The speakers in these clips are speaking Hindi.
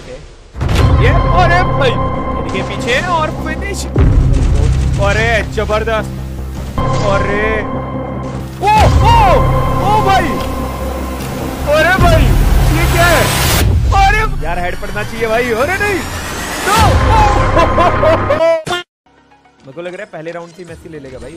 ये अरे भाई इनके पीछे और फिनिश। अरे जबरदस्त। अरे ओ ओ ओ भाई, अरे भाई ये क्या है? अरे यार हेड पड़ना चाहिए भाई। अरे नहीं मेरे को लग रहा है पहले राउंड से मेसी ले लेगा भाई।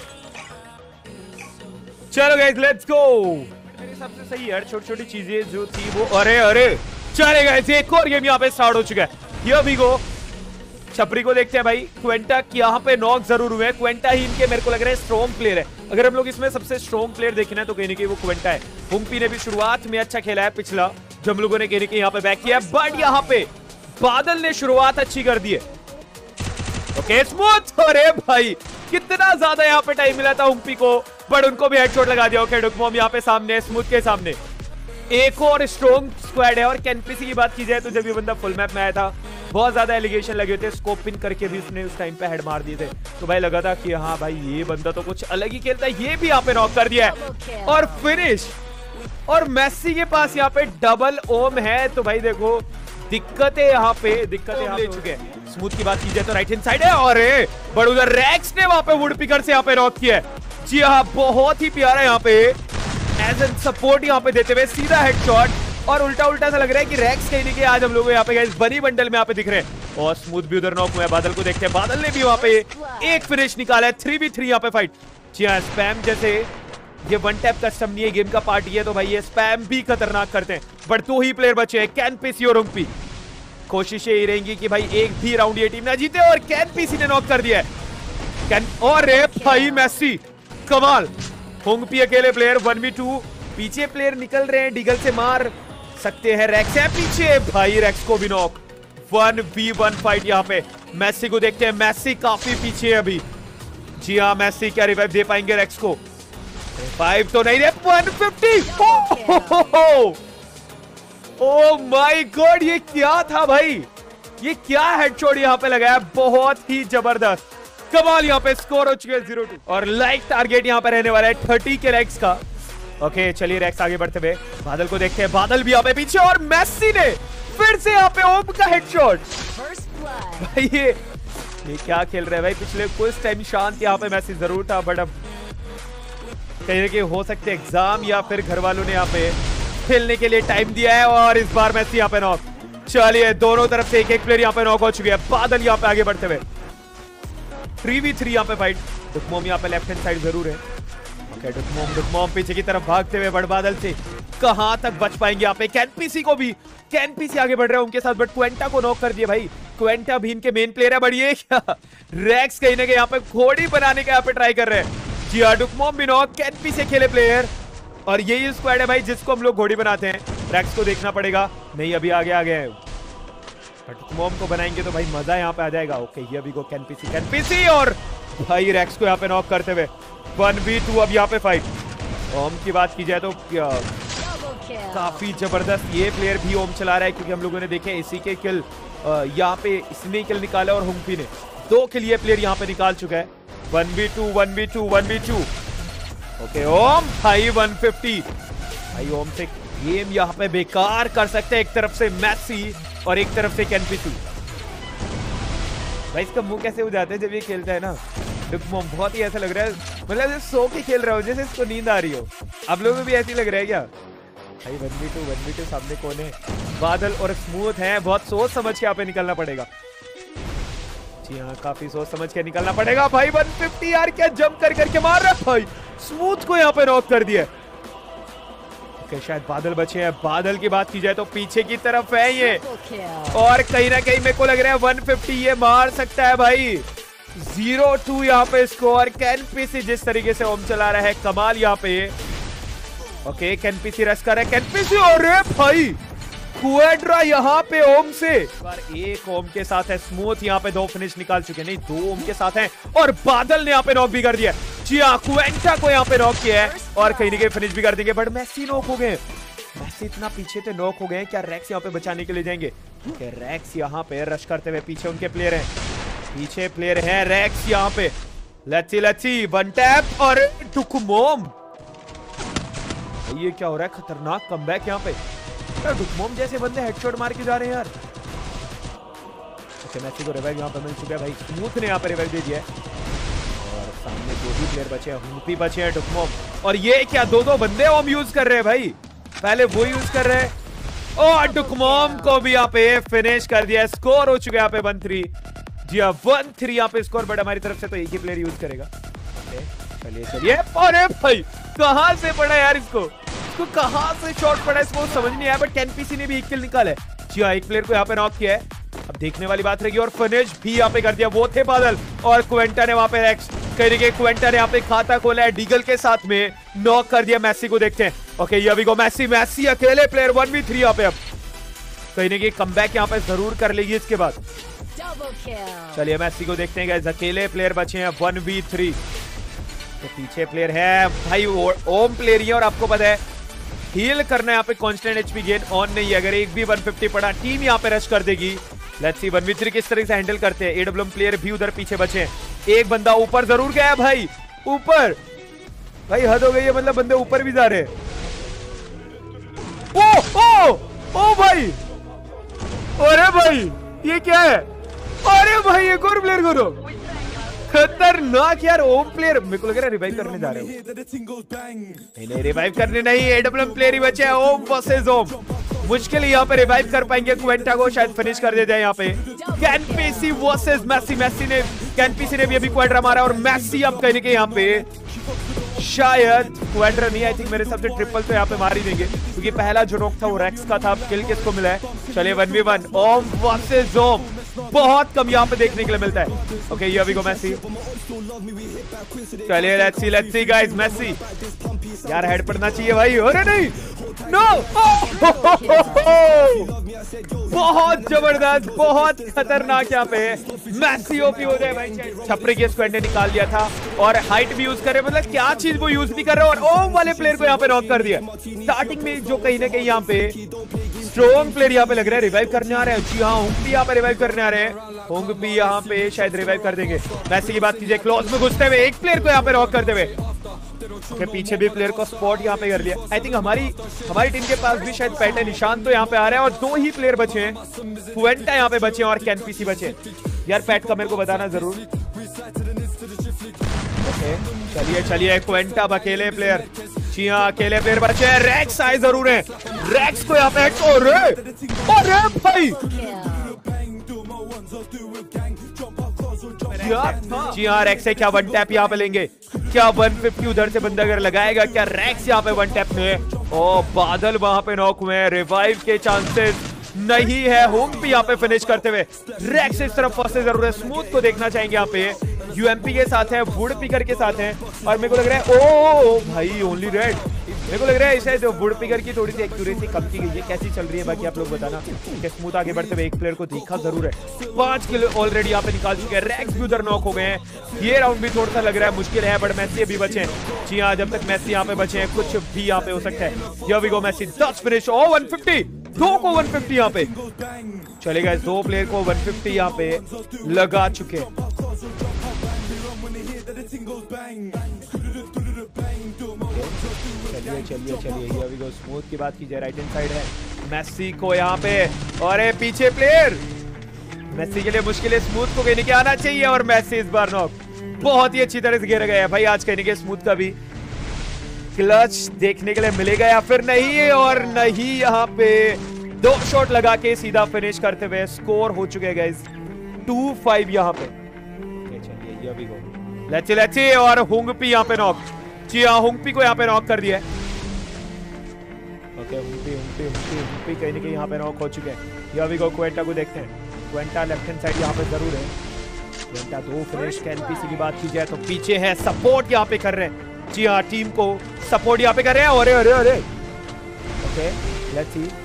चलो गाइस लेट्स गो। मेरे सबसे सही यार छोटी छोटी चीजें जो थी वो। अरे अरे चले गाइस एक और गेम यहाँ पे स्टार्ट हो चुका है। ये अभी को छपरी को देखते हैं भाई। क्वेंटा यहाँ पे नॉक जरूर हुए हैं। क्वेंटा ही इनके मेरे को लग रहा है स्ट्रॉन्ग प्लेयर है। अगर हम लोग इसमें सबसे स्ट्रॉन्ग प्लेयर देखें ना तो कहीं ना कहीं वो क्वेंटा है। हुम्पी ने भी शुरुआत में अच्छा खेला है पिछला, जब लोगों ने कहीं ना कहीं यहाँ पे बैक किया, बट यहाँ पे बादल ने शुरुआत अच्छी कर दी है। Okay smooth. अरे भाई कितना ज्यादा यहाँ पे टाइम मिला था हुम्पी को, बट उनको भी हेडशॉट लगा दिया। ओके डुकमोम यहाँ पे सामने, स्मूथ के सामने एक और स्ट्रॉन्ग स्क्वाड है। और कैनपीसी की बात की जाए तो जब ये बंदा फुल मैप में आया था बहुत ज्यादा एलिगेशन लगे थे, स्कोप पिन करके भी उसने उस टाइम पे हेड मार दिए थे, तो भाई लगा था कि हाँ भाई ये बंदा तो कुछ अलग ही खेलता है। ये भी यहाँ पे नॉक कर दिया है और फिनिश। और मेसी के पास यहाँ पे डबल ओम है, तो भाई देखो दिक्कतें यहाँ पे ले चुके हैं। स्मूथ की बात की जाए तो राइट हैंड साइड है और बट उधर रैक्स ने वहां पे वुड पिकर से यहाँ पे नॉक किया है। जी हाँ बहुत ही प्यारा यहाँ पे एज एन सपोर्ट यहाँ पे देते हुए सीधा हेडशॉट। और उल्टा उल्टा सा लग रहा है कि रैक्स कहीं नहीं, आज हम लोग यहाँ पे बनी बंडल में यहाँ पे दिख रहे हैं। और स्मूथ भी उधर नॉक हुआ है। बादल को देखते हैं, बादल ने भी वहां पे एक फिनिश निकाला है। 3v3 यहाँ पे फाइट। जी हाँ स्पैम जैसे ये वन टैप कस्टम नहीं है, गेम का पार्ट ही है, तो भाई ये स्पैम भी खतरनाक करते हैं। बट 2 ही प्लेयर बचे हैं, कैनपीसी और हुम्पी। कोशिशें ये रहेंगी कि भाई एक भी राउंड ये टीम ना जीते। और कैनपीसी ने नॉक कर दिया है। और भाई मेसी कमाल। हुम्पी अकेले प्लेयर 1v2, पीछे प्लेयर निकल रहे हैं, डिगल से मार सकते हैं। रैक्स है पीछे, भाई रैक्स को भी नॉक। 1v1 फाइट यहाँ पे। मेसी को देखते हैं, मेसी काफी पीछे है अभी। जी हाँ मेसी क्या रिवाइव दे पाएंगे रैक्स को? 5 तो नहीं दे। 150। ओ माय गॉड ये क्या था भाई? ये क्या हेडशॉट यहाँ पे लगाया, बहुत ही जबरदस्त कमाल। यहाँ पे स्कोर हो चुके हैं 0-2 और लाइक टारगेट यहाँ पे रहने वाला है 30 के रैक्स का। ओके चलिए रैक्स आगे बढ़ते हुए बादल को देखते हैं। बादल भी यहाँ पे पीछे और मेसी ने फिर से यहाँ पे ओम का हेडशॉट। भाई ये क्या खेल रहा है भाई? पिछले कुछ टाइम शांत यहाँ पे मेसी जरूर था, बट अब कहीं कि हो सकते एग्जाम या फिर घर वालों ने यहाँ पे खेलने के लिए टाइम दिया है। और इस बार मेसी यहाँ पे नॉक। चलिए दोनों तरफ से एक प्लेयर यहाँ पे नॉक हो चुके हैं। बादल यहाँ पे आगे बढ़ते हुए 3v3 यहाँ पे फाइट। डुकमोम यहाँ पे लेफ्ट हैंड साइड जरूर है। ओके डुकमोम पीछे की तरफ भागते हुए बड़ बादल से कहां तक बच पाएंगे यहाँ पे? कैनपीसी को भी, कैनपीसी आगे बढ़ रहे हैं उनके साथ, बट क्वेंटा को नॉक कर दिया भाई। क्वेंटा भी इनके मेन प्लेयर है, बट ये क्या रैक्स कहीं ना कहीं यहाँ पे घोड़ी बनाने का यहाँ पे ट्राई कर रहे हैं। जी हाँ डुकमोम भी नॉक, कैनपीसी खेले प्लेयर। और यही स्क्वाड है भाई जिसको हम लोग घोड़ी बनाते हैं। रैक्स को देखना पड़ेगा, नहीं अभी आगे आ गए हैं, डुकमोम को बनाएंगे तो भाई मजा यहाँ पे आ जाएगा। ओके ये अभी को कैनपीसी और भाई रैक्स को यहाँ पे नॉक करते हुए 1v2 अब यहाँ पे फाइट। ओम की बात की जाए तो काफी जबरदस्त ये प्लेयर भी ओम चला रहा है, क्योंकि हम लोगों ने देखे इसी के किल यहाँ पे इसने किल निकाला और हुम्पी ने 2 किल ये प्लेयर यहाँ पे निकाल चुका है। 1v2 ओके ओम भाई 150। भाई ओम से गेम यहाँ पे बेकार कर सकते हैं, एक तरफ से मेसी और एक तरफ से कैनपीसी। भाई इसका मुंह कैसे हो जाता है जब ये खेलता है ना डुकमोम, बहुत ही ऐसा लग रहा है मतलब सो के खेल रहा हो जैसे इसको नींद आ रही हो। आप लोगों को भी ऐसी लग रहा है क्या? भाई 1v2 सामने कौन है? बादल और स्मूथ है, बहुत सोच समझ के यहाँ पे निकलना पड़ेगा। जी हाँ काफी सोच समझ के निकलना पड़ेगा। भाई 150 यार क्या जंप कर करके मार रहा है भाई। स्मूथ को यहाँ पे नॉक कर दिया। ओके शायद बादल बचे हैं। बादल की बात की जाए तो पीछे की तरफ है ये, और कहीं ना कहीं मेरे को लग रहा है 150 ये मार सकता है भाई। 0-2 यहाँ पे स्कोर। कैनपीसी जिस तरीके से ओम चला रहा है कमाल यहाँ पे। ओके कैनपीसी रश कर रहा है। कैनपीसी और भाई क्वेड्रा यहाँ पे ओम से एक ओम के साथ है। स्मूथ यहाँ पे 2 फिनिश निकाल चुके, नहीं 2 ओम के साथ हैं। और बादल ने यहाँ पे नॉक भी कर दिया। जी हाँ क्वेंटा को यहाँ पे नॉक किया है और कहीं ना कहीं फिनिश भी कर देंगे, बट मेसी नॉक हो गए। मेसी इतना पीछे थे नॉक हो गए, क्या रैक्स यहाँ पे बचाने के लिए जाएंगे? रैक्स यहाँ पे रश करते हुए पीछे उनके प्लेयर हैं, पीछे प्लेयर हैं रैक्स यहाँ पे। लेट्स सी वन टैप और डुकमोम। ये क्या हो रहा है? खतरनाक कमबैक यहाँ पे। डुकमोम जैसे बंदे हेडशॉट मार के जा रहे हैं यार। ओके मैसी को रिवाइव यहाँ पे मिल चुका है भाई, स्मूथ ने यहाँ पे रिवाइव दे दिया है। और सामने 2 ही प्लेयर बचे हैं, हुंगपी बचे हैं, डुकमॉम, और ये क्या 2-2 बंदे ओम यूज कर रहे हैं भाई, पहले वो यूज कर रहे हैं और डुकमॉम को भी यहाँ पे फिनिश कर दिया। स्कोर हो चुका है यहाँ पे 1-3। जी हाँ 1-3 यहाँ पे स्कोर, बट हमारी तरफ से तो एक ही प्लेयर यूज करेगा। चलिए चलिए, अरे भाई कहां से पड़ा यार, इसको कहां से शॉट पड़ा, इसको समझ नहीं आया, बट कैनपीसी ने भी एक किल निकाला है। जी हाँ एक प्लेयर को यहाँ पे नॉक किया है, अब देखने वाली बात रहेगी। और फिनिश भी यहाँ पे कर दिया, वो थे बादल और क्वेंटा ने वहां पे रेक्स करेंगे। क्वेंटा ने यहाँ पे खाता खोला है, डीगल के साथ में नॉक कर दिया। मैसी को देखते हैं, ओके ये अभी को मैसी अकेले प्लेयर 1v3 यहाँ पे, अब कहीं ना कहीं कमबैक यहाँ पे जरूर कर लेगी इसके बाद। चलिए मैसी को देखते हैं गाइस, अकेले प्लेयर बचे हैं 1v3। तो पीछे प्लेयर है भाई ओम प्लेयर ही है, और आपको पता है हील करना है यहाँ पे, कांस्टेंट एचपी गेन ऑन नहीं है। अगर एक भी 150 पड़ा टीम यहाँ पे रश कर देगी। लेट्स सी 1v3 किस तरह से हैंडल करते हैं। एडब्ल्यूएम प्लेयर भी उधर पीछे बचे हैं, एक बंदा ऊपर जरूर गया है भाई, ऊपर भाई हद हो गई है, मतलब बंदे ऊपर भी जा रहे हैं। ओ भाई, अरे भाई ये क्या है, अरे भाई एक और प्लेयर करो, खतरनाक यार। ओम प्लेयर मेरे को लग रहा है रिवाइव करने जा रहे हो, नहीं रिवाइव करने नहीं, एडब्ल्यूएम प्लेयर ही बचे हैं। ओम वर्सेस ओम, मुश्किल यहाँ पे रिवाइव कर पाएंगे, क्वेंटा को शायद फिनिश कर देते हैं यहाँ पे। कैनपीसी वर्सेस मैसी, कैनपीसी ने भी अभी क्वाड्रा मारा, और मैसी अब कहने के यहाँ पे शायद क्वाड्रा नहीं, आई थिंक मेरे हिसाब से ट्रिपल तो यहाँ पे मार ही देंगे, क्योंकि पहला जो नॉक था वो रेक्स का था। किल किसको मिला है, चलिए 1v1 ओम वर्सेस ओम, बहुत कम यहाँ पे देखने के लिए मिलता है। ओके ये अभी को मैसी, चलिए लेट्स सी गाइस, मैसी यार हेड पड़ना चाहिए भाई, अरे नहीं नो, बहुत जबरदस्त, बहुत खतरनाक यहाँ पे मैसी ओपी हो जाए भाई। छपरे के स्क्वाड ने निकाल दिया था, और हाइट भी यूज करे, मतलब क्या चीज वो यूज नहीं कर रहे, और ओम वाले प्लेयर को यहाँ पे नॉक कर दिया स्टार्टिंग में, जो कहीं ना कहीं यहाँ पे स्ट्रॉन्ग प्लेयर यहाँ पे लग रहा है रिवाइव करने आ रहे हैं। जी हाँ हुंगपी यहाँ पे रिवाइव करने आ रहे हैं, हुंगपी यहाँ पे शायद रिवाइव कर देंगे। मैसी की बात कीजिए, क्लोज में घुसते हुए एक प्लेयर को यहाँ पे नॉक करते हुए, के पीछे भी प्लेयर को स्पॉट यहाँ पे कर लिया। आई थिंक हमारी टीम के पास भी शायद पैट है, निशान तो यहाँ पे आ रहा है, और 2 ही प्लेयर बचे हैं, क्वेंटा यहाँ पे बचे हैं और कैनपीसी बचे। यार पैट का मेरे को बताना जरूर। ओके चलिए क्वेंटा अकेले प्लेयर, जी हाँ अकेले प्लेयर बचे हैं। रेक्स आए जरूर है, रेक्स को यहाँ पे अरे भाई जी हाँ रेक्स है, क्या 1 टैप यहाँ पे लेंगे, क्या 150 उधर से बंदा अगर लगाएगा, क्या रेक्स यहाँ पे 1 टैप में। ओ बादल वहां पे नॉक हुए, रिवाइव के चांसेस नहीं है। होम भी यहाँ पे फिनिश करते हुए, रेक्स इस तरफ फंसे जरूर है। स्मूथ को देखना चाहेंगे यहाँ पे, यूएमपी के साथ है, वुड पिकर के साथ है, और मेरे को लग रहा है ओ भाई ओनली रेड, मेरे को लग रहा है शायद वुड पिकर की थोड़ी सी एक्यूरेसी कम की गई है। कैसी चल रही है बाकी आप लोग बताना। स्मूथ आगे बढ़ते हुए एक प्लेयर को देखा जरूर है, 5 किल ऑलरेडी यहाँ पे निकाल चुके हैं। रेक्स भी उधर नॉक हो गए हैं। ये राउंड भी थोड़ा सा लग रहा है मुश्किल है, बट मैसी अभी बचे हैं। जी हाँ जब तक मैसी यहाँ पे बचे हैं कुछ भी यहाँ पे हो सकता है। Here we go मैसी 10 फिनिश, 150, 2 को 150 यहाँ पे चलेगा। 2 प्लेयर को 150 यहाँ पे लगा चुके हैं। चलिए Here we go। स्मूथ की बात की जाए, राइट हैंड साइड है मैसी को यहाँ पे, और पीछे प्लेयर मैसी के लिए मुश्किल है। स्मूथ को कहने के आना चाहिए, और मैसी इस बार नॉक बहुत ही अच्छी तरह से घेरा गया है भाई। आज कहने के स्मूथ का भी क्लच देखने के लिए मिलेगा या फिर नहीं, और नहीं यहाँ पे 2 शॉट लगा के सीधा फिनिश करते हुए स्कोर हो चुके हैं गाइस 2-5 यहाँ पे। चलिए Here we go। Let's see, और हुंगपी यहाँ पे नॉक। जी हाँ हुंगपी को यहाँ पे नॉक कर दिया है। ओके हुंगपी कहीं ना कहीं यहाँ पे नॉक हो चुके हैं। Here we go। क्वेंटा को देखते हैं, क्वेंटा लेफ्ट हैंड साइड यहाँ पे जरूर है। क्वेंटा 2 फिनिश। कैनपीसी की बात की जाए तो पीछे है, सपोर्ट यहाँ पे कर रहे हैं। जी हाँ टीम को सपोर्ट यहाँ पे कर रहे हैं। अरे ओके लेट्स सी।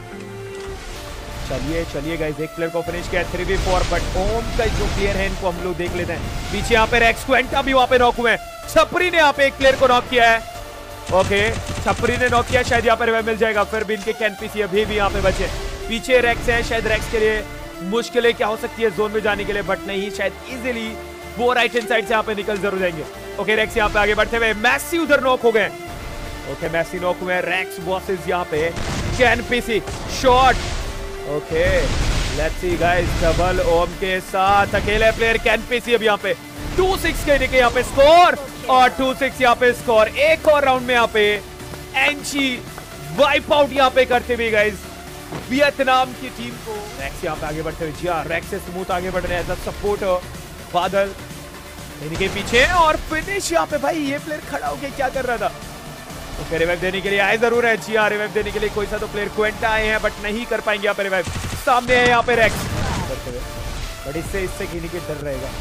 चलिए गाइस, एक प्लेयर को फिनिश किया 3v4, बट ओम का जो प्लेयर है इनको हम लोग देख लेते हैं। पीछे यहाँ पे रेक्स, क्वेंटा भी वहां पे नॉक हुए हैं। छपरी ने यहाँ पे एक प्लेयर को नॉक किया है। ओके छपरी ने नॉक किया, शायद यहाँ पे रिवाइव मिल जाएगा। फिर भी इनके कैनपीसी अभी भी यहाँ पे बचे। पीछे रेक्स है, शायद रेक्स के लिए मुश्किलें क्या हो सकती है जोन में जाने के लिए, बट नहीं, शायद इजीली वो राइट हैंड साइड से यहाँ पे निकल जरूर जाएंगे। ओके रेक्स यहाँ पे आगे बढ़ते हुए, मैसी उधर नॉक हो गए। ओके मैसी नॉक हुए, रेक्स वर्सेस यहाँ पे कैनपीसी shot. Okay let's see guys, double ओम के साथ अकेले प्लेयर कैनपीसी अब यहाँ पे 2-6 कहने के यहाँ पे स्कोर और 2-6 यहाँ पे स्कोर। एक और राउंड में यहाँ पे एनजी वाइप आउट यहाँ पे करते हुए गाइस वियतनाम की टीम को। रैक्स यहाँ पे आगे बढ़ते हुए, जी हाँ रैक्स से स्मूथ आगे बढ़ रहे हैं एज अ सपोर्टर। बादल इनके पीछे और फिनिश यहाँ पे भाई ये प्लेयर खड़ा होके क्या कर रहा था। तो रिवाइव देने के लिए आए जरूर है, जी हाँ रिवाइव देने के लिए कोई सा तो प्लेयर क्वेंटा आए हैं बट नहीं कर पाएंगे यहाँ पे रिवाइव। सामने है यहाँ पे रैक्स करते हुए, बट इससे गिनी के डर रहेगा।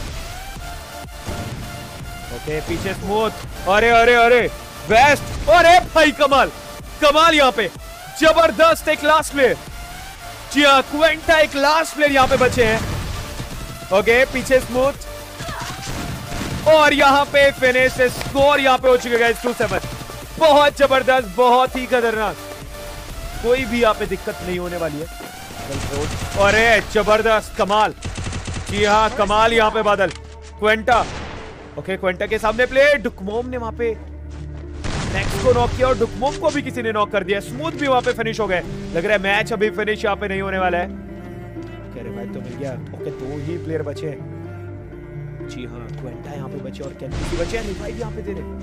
ओके पीछे स्मूथ, अरे अरे अरे वेस्ट, अरे भाई कमाल कमाल यहाँ पे जबरदस्त एक लास्ट प्लेयर। जी हाँ क्वेंटा एक लास्ट प्लेयर यहाँ पे बचे हैं। ओके पीछे स्मूथ और यहाँ पे फिनिश स्कोर यहाँ पे हो चुका है 2-7। बहुत जबरदस्त, बहुत ही खतरनाक, कोई भी यहाँ पे दिक्कत नहीं होने वाली है। अरे जबरदस्त कमाल, जी हाँ कमाल यहाँ पे बादल क्वेंटा। ओके क्वेंटा के सामने प्ले, डुकमोम ने वहां पे नेक्स्ट को नॉक किया और डुकमोम को भी किसी ने नॉक कर दिया। स्मूथ भी वहां पे फिनिश हो गए, लग रहा है मैच अभी फिनिश यहाँ पे नहीं होने वाला है। रिवाइव तो मिल गया। ओके 2 ही प्लेयर बचे हैं, जी हाँ क्वेंटा यहाँ पे बचे और कैनपीसी बचे हैं। रिवाइव यहाँ पे दे रहे,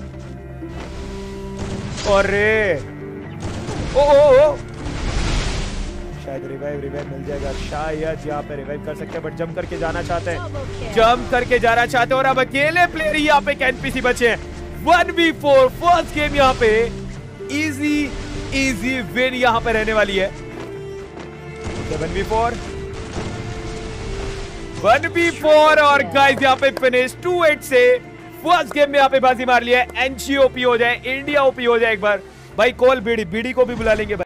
अरे ओ शायद रिवाइव मिल जाएगा, शायद यहाँ पे रिवाइव कर सकते हैं बट जंप करके जाना चाहते हैं, जंप करके जाना चाहते हैं और अब अकेले प्लेयर ही यहाँ पे कैनपीसी बचे हैं। 1v4 फर्स्ट गेम यहाँ पे इजी विन यहाँ पे रहने वाली है। 1v4 और गाइस यहाँ पे फिनिश 2-8 से फर्स्ट गेम में यहाँ पे बाजी मार लिया है। एनजी ओपी हो जाए, इंडिया ओपी हो जाए एक बार भाई। कॉल बीडी को भी बुला लेंगे भाई।